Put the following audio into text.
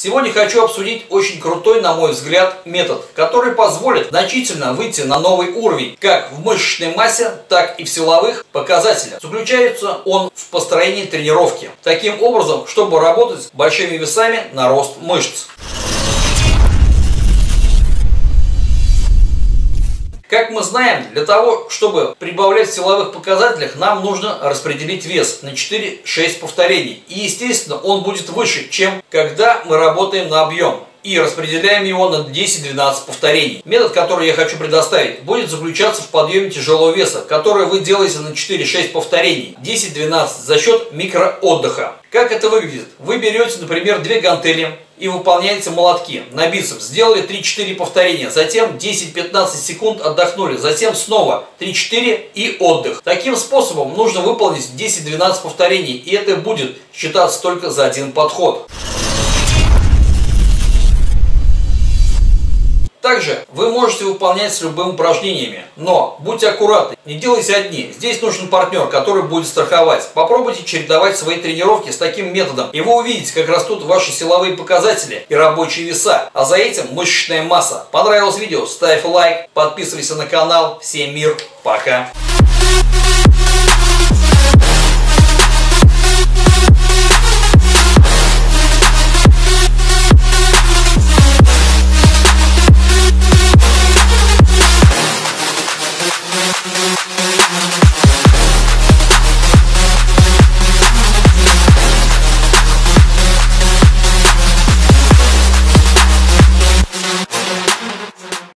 Сегодня хочу обсудить очень крутой, на мой взгляд, метод, который позволит значительно выйти на новый уровень, как в мышечной массе, так и в силовых показателях. Заключается он в построении тренировки, таким образом, чтобы работать с большими весами на рост мышц. Как мы знаем, для того, чтобы прибавлять в силовых показателях, нам нужно распределить вес на 4-6 повторений. И, естественно, он будет выше, чем когда мы работаем на объем и распределяем его на 10-12 повторений. Метод, который я хочу предоставить, будет заключаться в подъеме тяжелого веса, который вы делаете на 4-6 повторений, 10-12 за счет микроотдыха. Как это выглядит? Вы берете, например, 2 гантели и выполняете молотки на бицепс. Сделали 3-4 повторения, затем 10-15 секунд отдохнули, затем снова 3-4 и отдых. Таким способом нужно выполнить 10-12 повторений, и это будет считаться только за один подход. Также вы можете выполнять с любыми упражнениями, но будьте аккуратны, не делайте одни. Здесь нужен партнер, который будет страховать. Попробуйте чередовать свои тренировки с таким методом, и вы увидите, как растут ваши силовые показатели и рабочие веса, а за этим мышечная масса. Понравилось видео? Ставь лайк, подписывайся на канал. Всем мир, пока!